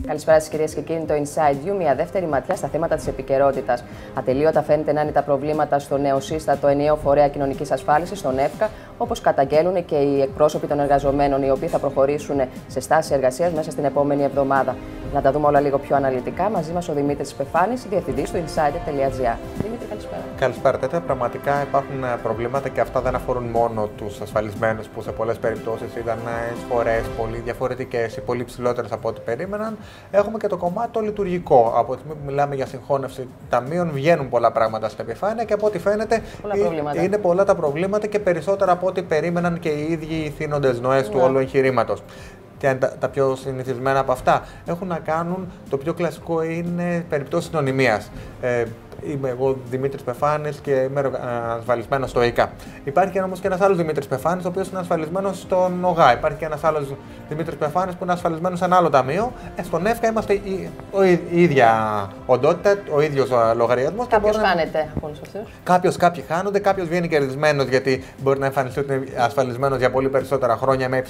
Καλησπέρα σας κυρίες και κύριοι, το Inside You, μια δεύτερη ματιά στα θέματα της επικαιρότητας. Ατελείωτα φαίνεται να είναι τα προβλήματα στο νεοσύστατο ενιαίο φορέα κοινωνικής ασφάλισης, τον ΕΦΚΑ, όπως καταγγέλουν και οι εκπρόσωποι των εργαζομένων, οι οποίοι θα προχωρήσουν σε στάση εργασίας μέσα στην επόμενη εβδομάδα. Να τα δούμε όλα λίγο πιο αναλυτικά. Μαζί μας ο Δημήτρης Πεφάνης, διευθυντής του Insider.gr. Δημήτρη, καλησπέρα. Καλησπέρα, Τέτα. Πραγματικά υπάρχουν προβλήματα και αυτά δεν αφορούν μόνο τους ασφαλισμένους που σε πολλές περιπτώσεις ήταν εισφορές πολύ διαφορετικές ή πολύ ψηλότερες από ό,τι περίμεναν. Έχουμε και το κομμάτι το λειτουργικό. Από τη στιγμή που μιλάμε για συγχώνευση ταμείων, βγαίνουν πολλά πράγματα στην επιφάνεια και από ό,τι φαίνεται είναι πολλά τα προβλήματα και περισσότερα από ό,τι περίμεναν και οι ίδιοι οι θύνοντες νοές του όλου εγχειρήματος. Και τα πιο συνηθισμένα από αυτά έχουν να κάνουν, το πιο κλασικό είναι περιπτώσεις συνωνυμίας. Είμαι εγώ Δημήτρης Πεφάνης και είμαι ασφαλισμένος στο ΕΙΚΑ. Υπάρχει όμως και ένας άλλος Δημήτρης Πεφάνης, ο οποίος είναι ασφαλισμένος στον ΟΓΑ. Υπάρχει και ένας άλλος Δημήτρης Πεφάνης που είναι ασφαλισμένος σε ένα άλλο ταμείο. Στον ΕΦΚΑ είμαστε η ίδια οντότητα, ο ίδιος λογαριασμός. Κάποιος χάνεται από όλους αυτούς. Κάποιοι χάνονται, κάποιος βγαίνει κερδισμένος γιατί μπορεί να εμφανιστεί ότι είναι ασφαλισμένος για πολύ περισσότερα χρόνια με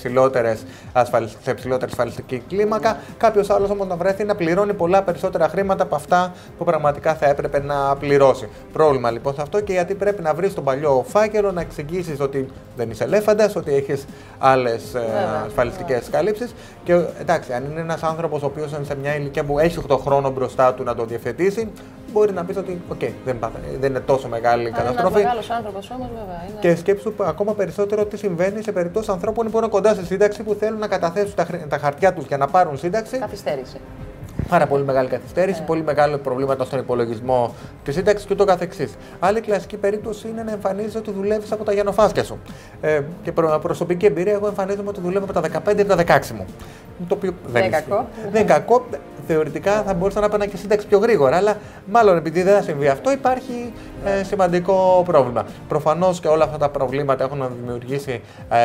σε υψηλότερη ασφαλιστική κλίμακα. Κάποιος άλλος όμως να βρεθεί να πληρώνει πολλά περισσότερα χρήματα από αυτά που πραγματικά θα έπρεπε να πληρώσει. Πρόβλημα λοιπόν σε αυτό και γιατί πρέπει να βρεις τον παλιό φάκελο, να εξηγήσεις ότι δεν είσαι ελέφαντας, ότι έχεις άλλες ασφαλιστικές καλύψεις. Και εντάξει, αν είναι ένας άνθρωπος ο οποίος είναι σε μια ηλικία που έχει 8 χρόνων μπροστά του να το διευθετήσει, μπορεί να πεις ότι δεν είναι τόσο μεγάλη καταστροφή. Είναι μεγάλος άνθρωπος όμως, βέβαια. Είναι... Και σκέψου ακόμα περισσότερο τι συμβαίνει σε περιπτώσεις ανθρώπων που είναι κοντά στη σύνταξη, που θέλουν να καταθέσουν τα χαρτιά τους για να πάρουν σύνταξη. Καθυστέρηση. Πάρα πολύ μεγάλη καθυστέρηση, πολύ μεγάλα προβλήματα στον υπολογισμό τη σύνταξη και ούτω καθεξής. Άλλη κλασική περίπτωση είναι να εμφανίζεσαι ότι δουλεύεις από τα γενοφάσκια σου. Και προσωπική εμπειρία, εγώ εμφανίζομαι ότι δουλεύω από τα 15 ή τα 16 μου. Το οποίο δεν είναι κακό. Δεν είναι κακό. Θεωρητικά θα μπορούσα να παίρνα και σύνταξη πιο γρήγορα, αλλά μάλλον επειδή δεν θα συμβεί αυτό, υπάρχει σημαντικό πρόβλημα. Προφανώς και όλα αυτά τα προβλήματα έχουν δημιουργήσει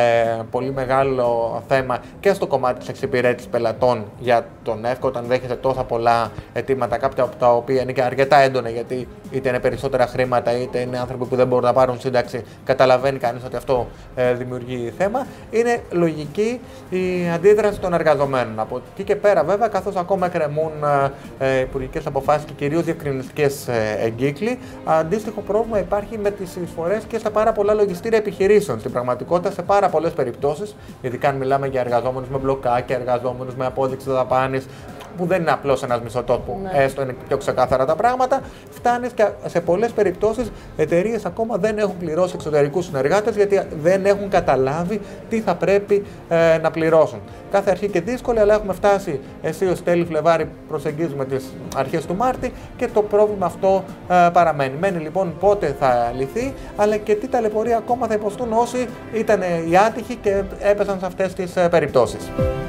πολύ μεγάλο θέμα και στο κομμάτι της εξυπηρέτησης πελατών για τον ΕΦΚΑ, όταν δέχεται τόσα πολλά αιτήματα, κάποια από τα οποία είναι και αρκετά έντονα, γιατί είτε είναι περισσότερα χρήματα, είτε είναι άνθρωποι που δεν μπορούν να πάρουν σύνταξη. Καταλαβαίνει κανείς ότι αυτό δημιουργεί θέμα. Είναι λογική η αντίδραση των εργαζομένων. Από εκεί και πέρα, βέβαια, καθώς ακόμα εκκρεμούν υπουργικές αποφάσεις και κυρίως διευκρινιστικές εγκύκλοι, αντίστοιχο πρόβλημα υπάρχει με τις εισφορές και στα πάρα πολλά λογιστήρια επιχειρήσεων. Στην πραγματικότητα, σε πάρα πολλές περιπτώσεις, ειδικά αν μιλάμε για εργαζόμενους με μπλοκάκια, εργαζόμενους με απόδειξη δαπάνης, που δεν είναι απλώς ένας μισθωτός που έστω είναι πιο ξεκάθαρα τα πράγματα, φτάνεις και σε πολλές περιπτώσεις εταιρείες ακόμα δεν έχουν πληρώσει εξωτερικούς συνεργάτες γιατί δεν έχουν καταλάβει τι θα πρέπει να πληρώσουν. Κάθε αρχή και δύσκολη, αλλά έχουμε φτάσει αισίως τέλη Φλεβάρι, προσεγγίζουμε τις αρχές του Μάρτη και το πρόβλημα αυτό παραμένει. Μένει λοιπόν πότε θα λυθεί, αλλά και τι ταλαιπωρία ακόμα θα υποστούν όσοι ήταν οι άτυχοι και έπεσαν σε αυτές τις περιπτώσεις.